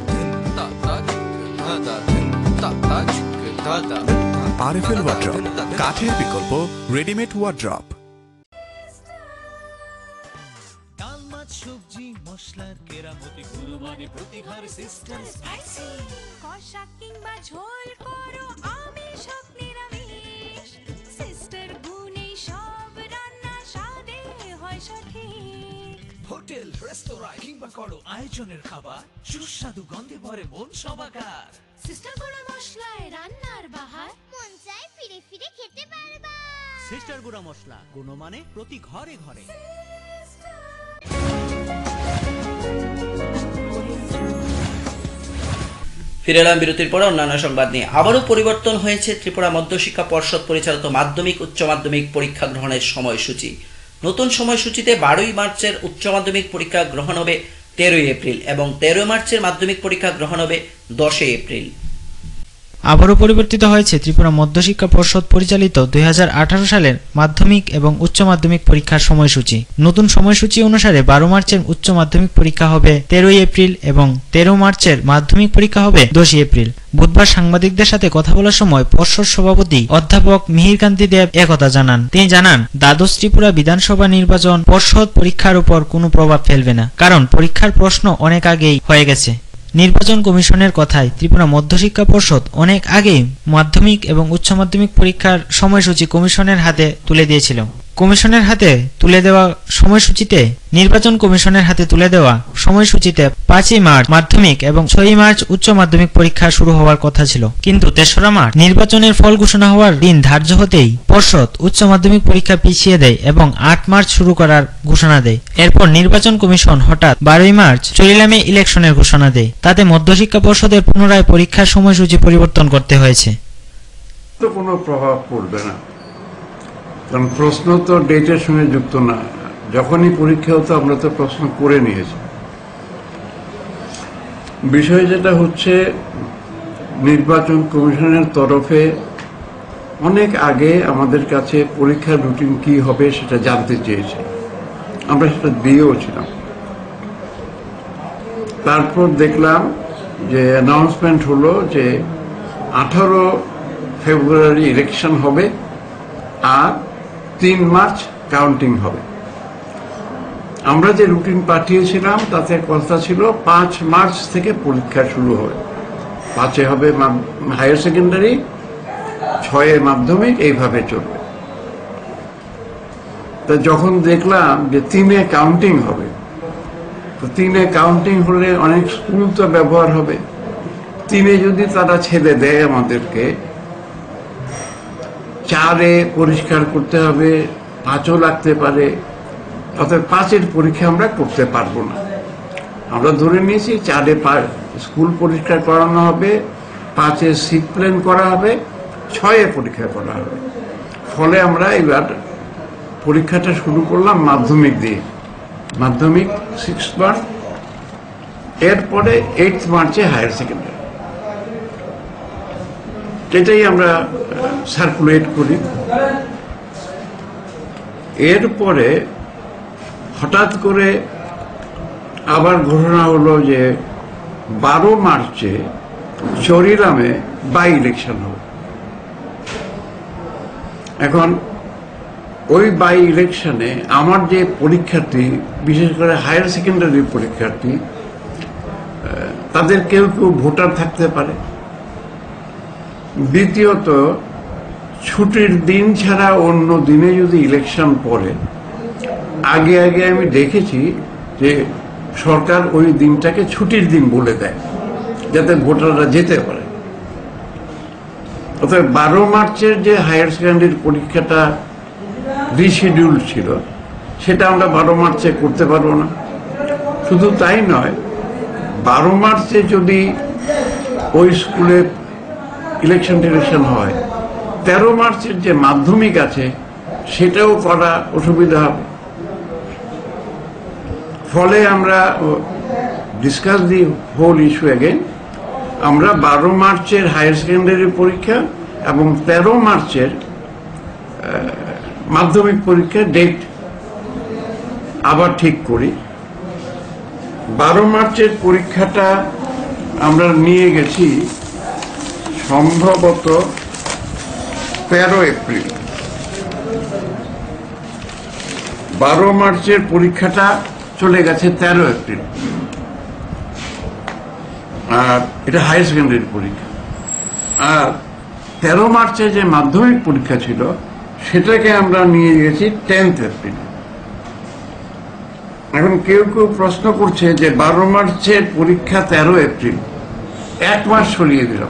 [SPEAKER 5] আরএফএল ওয়ার্ড্রপ, কাঠের বিকল্প রেডিমেড ওয়ার্ড্রপ।
[SPEAKER 6] সবজি মশলার কেরামতি গুণমানে প্রতিঘর সিস্টেম স্পাইসি, কষা কিংবা ঝোল করো আমিষ হোক নিরামিষ, সিস্টার গুণে সব রান্না স্বাদে হয় সঠিক। হোটেল রেস্তোরাঁ কিংবা করো আয়োজনের খাবার, সুস্বাদু গন্ধে ভরে মন সবাকার।
[SPEAKER 30] সিস্টার গুঁড়া মশলায় রান্নার বাহার, মন চায় ফিরে ফিরে খেতে পারবা।
[SPEAKER 8] সিস্টার গুঁড়া মশলা, গুণমানে প্রতি ঘরে ঘরে।
[SPEAKER 1] ফিরে এলাম বিরতির পরে অন্যান্য সংবাদ নিয়ে। আবারও পরিবর্তন হয়েছে ত্রিপুরা মধ্যশিক্ষা পর্ষদ পরিচালিত মাধ্যমিক উচ্চ মাধ্যমিক পরীক্ষা গ্রহণের সময়সূচি। নতুন সময়সূচিতে বারোই মার্চের উচ্চ মাধ্যমিক পরীক্ষা গ্রহণ হবে তেরোই এপ্রিল এবং তেরোই মার্চের মাধ্যমিক পরীক্ষা গ্রহণ হবে দশই এপ্রিল।
[SPEAKER 18] আবারও পরিবর্তিত হয়েছে ত্রিপুরা মধ্যশিক্ষা পর্ষদ পরিচালিত দুই হাজার আঠারো সালের মাধ্যমিক এবং উচ্চ মাধ্যমিক পরীক্ষার সময়সূচি। নতুন সময়সূচি অনুসারে বারো মার্চের উচ্চ মাধ্যমিক পরীক্ষা হবে তেরোই এপ্রিল এবং তেরো মার্চের মাধ্যমিক পরীক্ষা হবে দশই এপ্রিল। বুধবার সাংবাদিকদের সাথে কথা বলার সময় পর্ষদ সভাপতি অধ্যাপক মিহিরকান্তি দেব একথা জানান। তিনি জানান, দ্বাদশ ত্রিপুরা বিধানসভা নির্বাচন পর্ষদ পরীক্ষার উপর কোনো প্রভাব ফেলবে না, কারণ পরীক্ষার প্রশ্ন অনেক আগেই হয়ে গেছে। নির্বাচন কমিশনের কথায় ত্রিপুরা মধ্যশিক্ষা পর্ষদ অনেক আগেই মাধ্যমিক এবং উচ্চ মাধ্যমিক পরীক্ষার সময়সূচি কমিশনের হাতে তুলে দিয়েছিল। কমিশনের হাতে তুলে দেওয়া সময়সূচিতে নির্বাচন কমিশনের হাতে তুলে দেওয়া সময়সূচিতে পাঁচই মার্চ মাধ্যমিক এবং ছয়ই মার্চ উচ্চ মাধ্যমিক পরীক্ষা শুরু হওয়ার কথা ছিল, কিন্তু তেসরা মার্চ নির্বাচনের ফল ঘোষণা হওয়ার দিন ধার্য হতেই পর্ষদ উচ্চ মাধ্যমিক পরীক্ষা পিছিয়ে দেয় এবং আট মার্চ শুরু করার ঘোষণা দেয়। এরপর নির্বাচন কমিশন হঠাৎ বারোই মার্চ চরিলামে ইলেকশনের ঘোষণা দেয়। তাতে মধ্যশিক্ষা পর্ষদের পুনরায় পরীক্ষার সময়সূচি পরিবর্তন করতে হয়েছে।
[SPEAKER 11] তো কোনো প্রভাব পড়বে না, কারণ প্রশ্ন তো ডেটের সঙ্গে যুক্ত না। যখনই পরীক্ষা হতো আমরা তো প্রশ্ন করে নিয়েছি। বিষয় যেটা হচ্ছে, নির্বাচন কমিশনের তরফে অনেক আগে আমাদের কাছে পরীক্ষার রুটিন কি হবে সেটা জানতে চেয়েছে, আমরা সেটা দিয়েও ছিলাম। তারপর দেখলাম যে অ্যানাউন্সমেন্ট হলো যে আঠারো ফেব্রুয়ারি ইলেকশন হবে আর তিন মার্চ কাউন্টিং হবে। আমরা যে রুটিন পাঠিয়েছিলাম তাতে কথা ছিল পাঁচ মার্চ থেকে পরীক্ষা শুরু হবে, পাঁচে হবে হায়ার সেকেন্ডারি, ছয়ে মাধ্যমিক, এইভাবে চলবে। তা যখন দেখলাম যে তিনে কাউন্টিং হবে, তো তিনে কাউন্টিং হলে অনেক স্কুল তো ব্যবহার হবে। তিনে যদি তারা ছেড়ে দেয় আমাদেরকে, চারে পরিষ্কার করতে হবে, পাঁচও লাগতে পারে, অর্থাৎ পাঁচের পরীক্ষা আমরা করতে পারবো না। আমরা ধরে নিয়েছি চারে স্কুল পরিষ্কার করানো হবে, পাঁচে সিট প্ল্যান করা হবে, ছয়ে পরীক্ষা করা হবে। ফলে আমরা এবার পরীক্ষাটা শুরু করলাম মাধ্যমিক দিয়ে, মাধ্যমিক সিক্স মার্চ, এরপরে এইট মার্চে হায়ার সেকেন্ডারি। এটাই আমরা সার্কুলেট করি। এরপরে হঠাৎ করে আবার ঘোষণা হলো যে বারো মার্চে চরিলামে বাই ইলেকশন হবে। এখন ওই বাই ইলেকশনে আমার যে পরীক্ষার্থী, বিশেষ করে হায়ার সেকেন্ডারি পরীক্ষার্থী, তাদের কেউ কেউ ভোটার থাকতে পারে। দ্বিতীয়ত, ছুটির দিন ছাড়া অন্য দিনে যদি ইলেকশন পড়ে, আগে আগে আমি দেখেছি যে সরকার ওই দিনটাকে ছুটির দিন বলে দেয় যাতে ভোটাররা যেতে পারে। অর্থাৎ বারো মার্চের যে হায়ার সেকেন্ডারি পরীক্ষাটা রিশিডিউল ছিল, সেটা আমরা বারো মার্চে করতে পারবো না। শুধু তাই নয়, বারো মার্চে যদি ওই স্কুলে ইলেকশন টিলেকশন হয়, তেরো মার্চের যে মাধ্যমিক আছে সেটাও করা অসুবিধা হবে। ফলে আমরা discuss the whole issue again. আমরা বারো মার্চের হায়ার সেকেন্ডারি পরীক্ষা এবং তেরো মার্চের মাধ্যমিক পরীক্ষার ডেট আবার ঠিক করি। বারো মার্চের পরীক্ষাটা আমরা নিয়ে গেছি সম্ভবত তেরো এপ্রিল। বারো মার্চের পরীক্ষাটা চলে গেছে তেরো এপ্রিল, আর এটা হায়ার সেকেন্ডারি পরীক্ষা। আর তেরো মার্চে যে মাধ্যমিক পরীক্ষা ছিল সেটাকে আমরা নিয়ে গেছি টেন্থ এপ্রিল। এখন কেউ কেউ প্রশ্ন করছে যে বারো মার্চের পরীক্ষা তেরো এপ্রিল, এক মাস সরিয়ে দিল।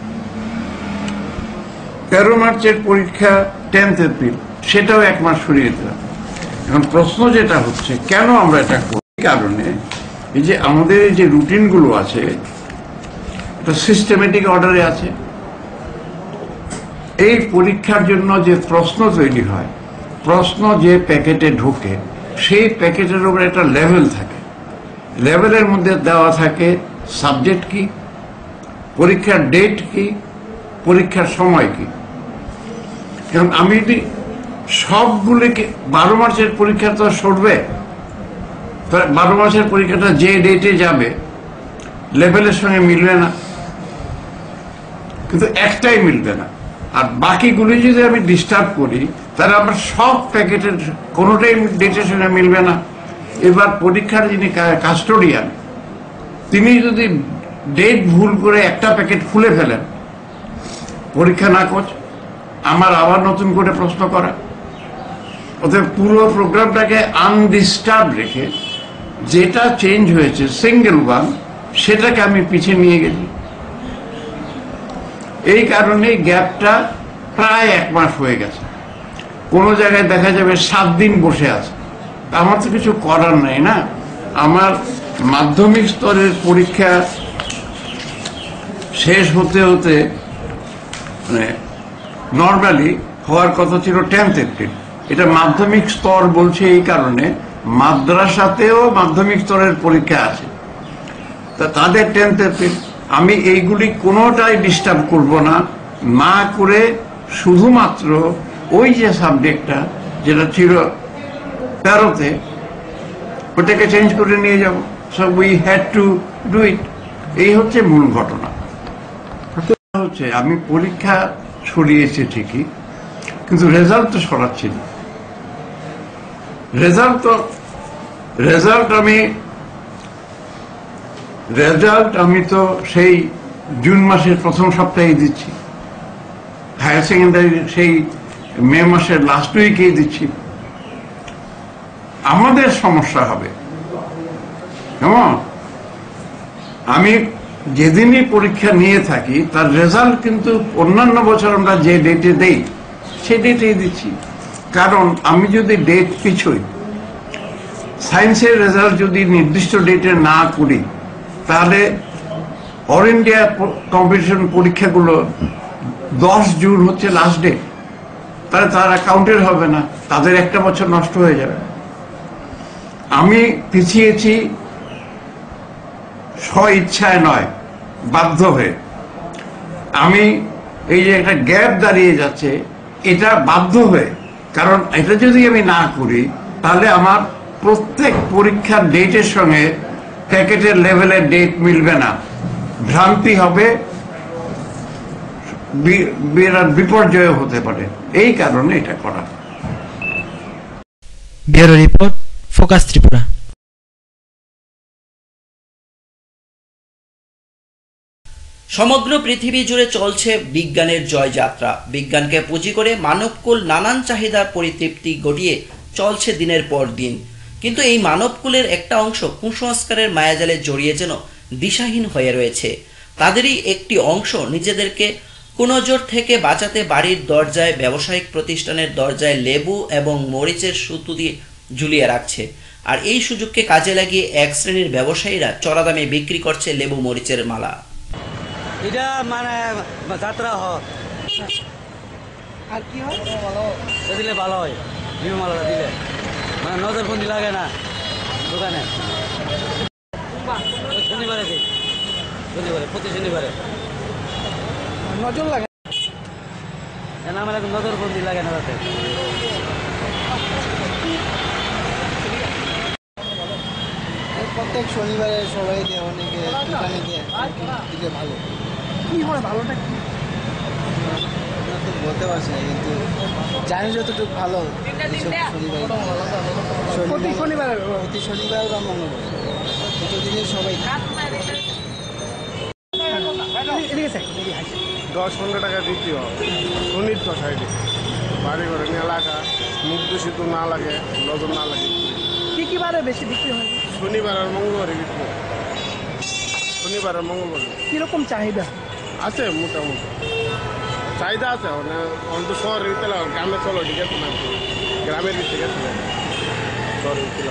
[SPEAKER 11] তেরো মার্চের পরীক্ষা টেন্থ এপ্রিল, সেটাও এক মাস সরিয়ে দিলাম। এখন প্রশ্ন যেটা হচ্ছে কেন আমরা এটা করি, কারণে এই যে আমাদের যে রুটিনগুলো আছে এটা সিস্টেমেটিক অর্ডারে আছে। এই পরীক্ষার জন্য যে প্রশ্ন তৈরি হয়, প্রশ্ন যে প্যাকেটে ঢোকে সেই প্যাকেটের উপর একটা লেভেল থাকে। লেভেলের মধ্যে দেওয়া থাকে সাবজেক্ট কি, পরীক্ষার ডেট কি, পরীক্ষার সময় কি। কারণ আমি যদি সবগুলিকে বারো মার্চের পরীক্ষা তো সরবে, বারো মার্চের পরীক্ষাটা যে ডেটে যাবে লেভেলের সঙ্গে মিলবে না, কিন্তু একটাই মিলবে না। আর বাকিগুলি যদি আমি ডিস্টার্ব করি তাহলে আমার সব প্যাকেটের কোনোটাই ডেটের সঙ্গে মিলবে না। এবার পরীক্ষার যিনি কাস্টোডিয়ান তিনি যদি ডেট ভুল করে একটা প্যাকেট খুলে ফেলেন, পরীক্ষা না কোচ আমার আবার নতুন করে প্রশ্ন করা। অতএব পুরো প্রোগ্রামটাকে আনডিস্টার্ব রেখে যেটা চেঞ্জ হয়েছে সিঙ্গেল ওয়ান সেটাকে আমি পিছিয়ে নিয়ে গেছি। এই কারণে গ্যাপটা প্রায় এক মাস হয়ে গেছে। কোনো জায়গায় দেখা যাবে সাত দিন বসে আছে, আমার তো কিছু করার নাই না। আমার মাধ্যমিক স্তরের পরীক্ষা শেষ হতে হতে মানে নর্মালি হওয়ার কথা ছিল টেন্থ এপ্রিল। এটা মাধ্যমিক স্তর বলছে এই কারণে মাদ্রাসাতেও মাধ্যমিক স্তরের পরীক্ষা আছে, তা তাদের টেন্থ এপ্রিল। আমি এইগুলি কোনোটাই ডিস্টার্ব করব না, না করে শুধুমাত্র ওই যে সাবজেক্টটা যেটা ছিল তেরোতে ওটাকে চেঞ্জ করে নিয়ে যাব। So we had to do it. এই হচ্ছে মূল ঘটনা। হচ্ছে আমি পরীক্ষা সরিয়েছি ঠিকই, কিন্তু রেজাল্ট তো সরাচ্ছি না। রেজাল্ট তো রেজাল্ট আমি রেজাল্ট আমি তো সেই জুন মাসের প্রথম সপ্তাহে দিচ্ছি, হায়ার সেকেন্ডারি সেই মে মাসের লাস্ট উইকেই দিচ্ছি। আমাদের সমস্যা হবে কেমন, আমি যেদিনই পরীক্ষা নিয়ে থাকি তার রেজাল্ট কিন্তু অন্যান্য বছর আমরা যে ডেটে দেই সেই ডেটেই দিচ্ছি। কারণ আমি যদি ডেট পিছোই, সায়েন্সের রেজাল্ট যদি নির্দিষ্ট ডেটে না করি তাহলে অল ইন্ডিয়া কম্পিটিশন পরীক্ষাগুলো দশ জুন হচ্ছে লাস্ট ডেট, তাহলে তারা কাউন্টেড হবে না, তাদের একটা বছর নষ্ট হয়ে যাবে। আমি পিছিয়েছি স্ব ইচ্ছায় নয়, বাধ্য হয়ে। আমি এই যে একটা গ্যাপ দাঁড়িয়ে যাচ্ছে এটা বাধ্য হয়ে, কারণ এটা যদি আমি না করি তাহলে আমার প্রত্যেক পরীক্ষার ডেটের সঙ্গে প্যাকেটের লেভেলের ডেট মিলবে না, ভ্রান্তি হবে, বিরাট বিপর্যয় হতে পারে। এই কারণে এটা করা।
[SPEAKER 18] Bureau report, focus Tripura.
[SPEAKER 1] সমগ্র পৃথিবী জুড়ে চলছে বিজ্ঞানের জয়যাত্রা। বিজ্ঞানকে পুঁজি করে মানবকুল নানান চাহিদার পরিতৃপ্তি ঘটিয়ে চলছে দিনের পর দিন। কিন্তু এই মানবকুলের একটা অংশ কুসংস্কারের মায়াজালে জড়িয়ে যেন দিশাহীন হয়ে রয়েছে। তাদেরই একটি অংশ নিজেদেরকে কুনজর থেকে বাঁচাতে বাড়ির দরজায়, ব্যবসায়িক প্রতিষ্ঠানের দরজায় লেবু এবং মরিচের সুতো দিয়ে ঝুলিয়ে রাখছে। আর এই সুযোগকে কাজে লাগিয়ে এক শ্রেণীর ব্যবসায়ীরা চড়া দামে বিক্রি করছে লেবু মরিচের মালা।
[SPEAKER 4] এটা মানে যাত্রা হয়
[SPEAKER 7] আর কি হয়
[SPEAKER 4] দিলে ভালো হয়, লেবু মালাটা দিলে মানে নজরবন্দি লাগে না দোকানে। শনিবারে দিই, শনিবারে প্রতি শনিবারে
[SPEAKER 7] নজর লাগে
[SPEAKER 4] না, আমার এখন নজরবন্দি লাগে না তাতে।
[SPEAKER 7] প্রত্যেক শনিবারে সবাই দেয়, অনেকে দোকানে দেয়, দিলে ভালো। কি হয় ভালোটা কি তো বলতে পারছি না, কিন্তু জানি যতটুকু ভালো। প্রতি শনিবার প্রতি শনিবার বা মঙ্গলবার দুটো দিনে সবাই
[SPEAKER 25] দশ পনেরো টাকা বিক্রি হয় শনির তো সাইডে বাড়ি ঘরে এলাকা মুখ দূষিত না লাগে, নজর না লাগে।
[SPEAKER 7] কি কি বারে বেশি বিক্রি হয়?
[SPEAKER 25] শনিবার আর মঙ্গলবারে বিক্রি হয়। শনিবার আর মঙ্গলবারে
[SPEAKER 7] কিরকম চাহিদা
[SPEAKER 25] আছে? মোটামুটি চাহিদা আছে, মানে অন্ত শহরের ভিতরে গ্রামে চলো ঠিক আছে না, গ্রামের ভিতরে গেছে শহরের ভিতরে।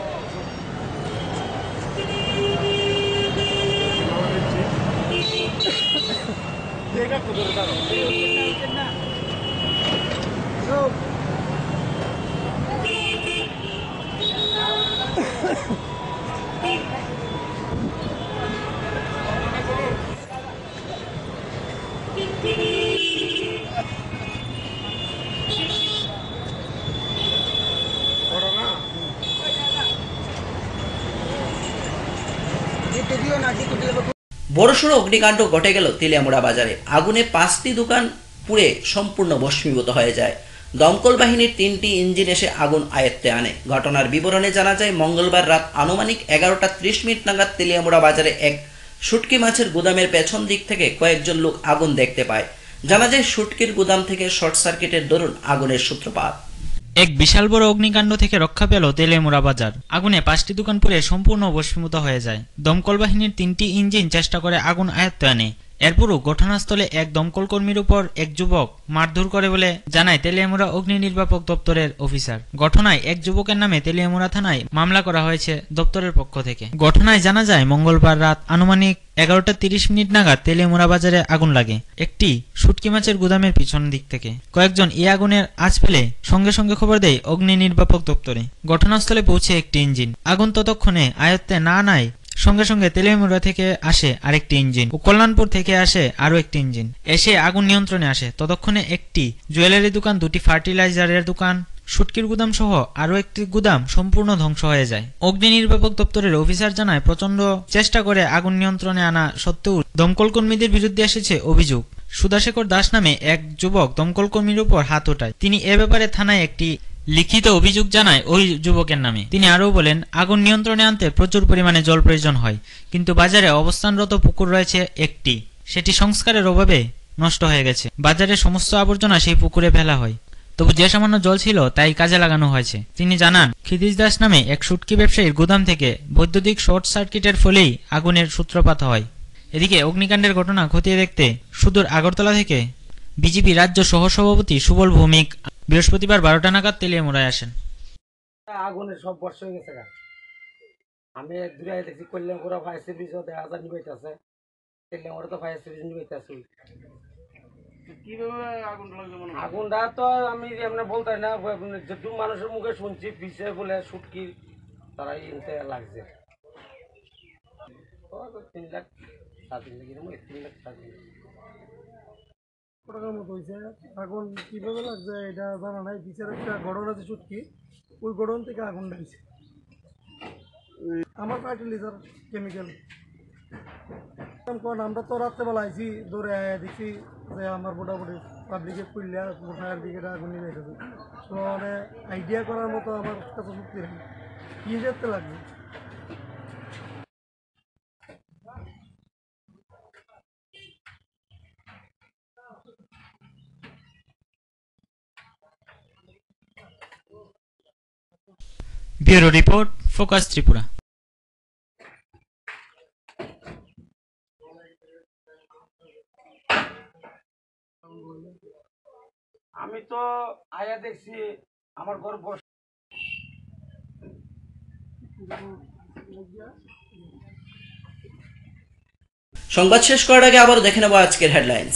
[SPEAKER 1] বড়সড় অগ্নিকাণ্ড ঘটে গেল তেলিয়ামুড়া বাজারে। আগুনে পাঁচটি দোকান পুড়ে সম্পূর্ণ ভস্মীভূত হয়ে যায়। দমকল বাহিনীর তিনটি ইঞ্জিন এসে আগুন আয়ত্তে আনে। ঘটনার বিবরণে জানা যায়, মঙ্গলবার রাত আনুমানিক এগারোটা ত্রিশ মিনিট নাগাদ তেলিয়ামুড়া বাজারে এক শুটকি মাছের গুদামের পেছন দিক থেকে কয়েকজন লোক আগুন দেখতে পায়। জানা যায়, শুটকির গুদাম থেকে শর্ট সার্কিটের দরুন আগুনের সূত্রপাত।
[SPEAKER 18] এক বিশাল বড় অগ্নিকাণ্ড থেকে রক্ষা পেল তেলিয়ামুড়া বাজার। আগুনে পাঁচটি দোকান পুড়ে সম্পূর্ণ ভস্মীভূত হয়ে যায়। দমকল বাহিনীর তিনটি ইঞ্জিন চেষ্টা করে আগুন আয়ত্তে আনে। এরপরও ঘটনাস্থলে এক দমকল কর্মীর উপর এক যুবক মারধর করে বলে জানায় তেলিয়ামুড়া অগ্নি নির্বাপক দপ্তরের অফিসার। ঘটনায় এক যুবকের নামে তেলিয়ামুড়া থানায় মামলা করা হয়েছে দপ্তরের পক্ষ থেকে। ঘটনায় জানা যায়, মঙ্গলবার রাত আনুমানিক এগারোটা তিরিশ মিনিট নাগাদ তেলিয়ামুড়া বাজারে আগুন লাগে একটি শুটকি মাছের গুদামের পিছন দিক থেকে। কয়েকজন এই আগুনের আঁচ পেলে সঙ্গে সঙ্গে খবর দেয় অগ্নি নির্বাপক দপ্তরে। ঘটনাস্থলে পৌঁছে একটি ইঞ্জিন। আগুন ততক্ষণে আয়ত্তে না নাই সঙ্গে সঙ্গে তেলিয়ামুড়া থেকে আসে আরেকটি ইঞ্জিন ও কল্যাণপুর থেকে আসে আরো একটি ইঞ্জিন, এসে আগুন নিয়ন্ত্রণে আসে। ততক্ষণে একটি জুয়েলারি দোকান, দুটি ফার্টিলাইজারের দোকান, শুটকির গুদাম সহ আরো একটি গুদাম সম্পূর্ণ ধ্বংস হয়ে যায়। অগ্নি নির্বাপক দপ্তরের অফিসার জানায়, প্রচন্ড চেষ্টা করে আগুন নিয়ন্ত্রণে আনা সত্ত্বেও দমকল কর্মীদের বিরুদ্ধে এসেছে অভিযোগ। সুধাশেখর দাস নামে এক যুবক দমকল কর্মীর উপর হাত ওঠায়। তিনি এ ব্যাপারে থানায় একটি লিখিত অভিযোগ জানায় ওই যুবকের নামে। তিনি আরও বলেন, আগুন নিয়ন্ত্রণে আনতে প্রচুর পরিমাণে জল প্রয়োজন হয়, কিন্তু বাজারে অবস্থানরত পুকুর রয়েছে একটি, সেটি সংস্কারের অভাবে নষ্ট হয়ে গেছে। বাজারে সমস্ত আবর্জনা সেই পুকুরে ফেলা হয়, তবু যে সামান্য জল ছিল তাই কাজে লাগানো হয়েছে। তিনি জানান, ক্ষিতিশ দাস নামে এক শুটকি ব্যবসায়ীর গুদাম থেকে বৈদ্যুতিক শর্ট সার্কিটের ফলেই আগুনের সূত্রপাত হয়। এদিকে অগ্নিকাণ্ডের ঘটনা খতিয়ে দেখতে সুদূর আগরতলা থেকে বিজেপি রাজ্য সহসভাপতি সুবল ভৌমিক বৃহস্পতিবার বারোটা নাগাদ তেলিয়ামুড়ায় আসেন।
[SPEAKER 4] আগুনের সব বর্ষ হয়ে গেছে। আমি দূরে দেখছি কল্যাণপুরা ফায়ার সার্ভিস দেখা যায় নিবাইতেছে, কল্যাণপুরা তো ফায়ার সার্ভিস নিবাইতেছে। আগুনটা তো আমি এমনি বলতে না, যেটু মানুষের মুখে শুনছি পিছিয়ে বলে শুটকি তারা ইনতে লাগছে তিন লাখ সাত তিন লাখ তিন লাখ সাত
[SPEAKER 7] টাকার মতো হয়েছে। আগুন কিভাবে লাগছে এটা জানা নাই। পিছের একটা গড়ন আছে শুটকি, ওই গড়ন থেকে আগুন লাগছে। আমার ফার্টিলাইজার কেমিক্যাল। কারণ আমরা তো রাত্রেবেলা আইছি, দৌড়ে দেখছি যে আমার মোটামুটি পাবলিকে করলে ফায়ার ব্রিগেডে আগুন নিয়ে এসেছে। তো মানে আইডিয়া করার মতো আমার কাছে শক্তি নেই, কী যেতে লাগবে।
[SPEAKER 18] Bureau report, focus Tripura.
[SPEAKER 4] আমি তো আয়া দেখছি আমার ঘর বস
[SPEAKER 1] সংবাদ শেষ করার আগে আবারও দেখে নেব আজকের হেডলাইন্স।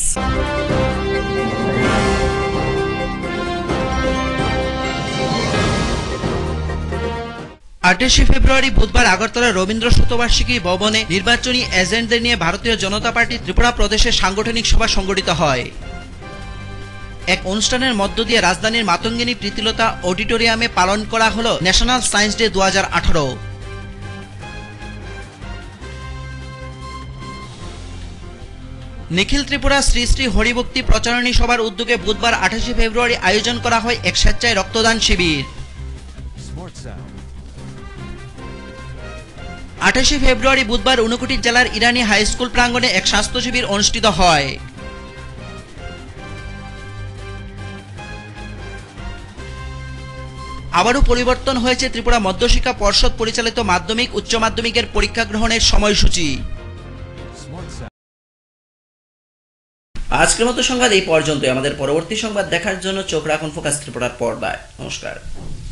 [SPEAKER 1] আঠাশে ফেব্রুয়ারি বুধবার আগরতলা রবীন্দ্র শতবার্ষিকী ভবনে নির্বাচনী এজেন্টদের নিয়ে ভারতীয় জনতা পার্টি ত্রিপুরা প্রদেশের সাংগঠনিক সভা সংগঠিত হয়। এক অনুষ্ঠানের মধ্য দিয়ে রাজধানীর মাতঙ্গিনী প্রীতিলতা অডিটোরিয়ামে পালন করা হলো ন্যাশনাল সায়েন্স ডে দু হাজার আঠারো। নিখিল ত্রিপুরা শ্রী শ্রী হরিভক্তি প্রচারণী সভার উদ্যোগে বুধবার আঠাশে ফেব্রুয়ারি আয়োজন করা হয় এক স্বেচ্ছায় রক্তদান শিবির। আঠাশে ফেব্রুয়ারি বুধবার ঊনকোটি জেলার ইরানি হাই স্কুল প্রাঙ্গণে এক স্বাস্থ্য শিবির অনুষ্ঠিত হয়। আবারও পরিবর্তন হয়েছে ত্রিপুরা মধ্যশিক্ষা পর্ষদ পরিচালিত মাধ্যমিক উচ্চ মাধ্যমিকের পরীক্ষা গ্রহণের সময়সূচি। আজকের মতো সংবাদ এই পর্যন্তই। আমাদের পরবর্তী সংবাদ দেখার জন্য চোখ রাখুন ফোকাস ত্রিপুরার পর্দায়। নমস্কার।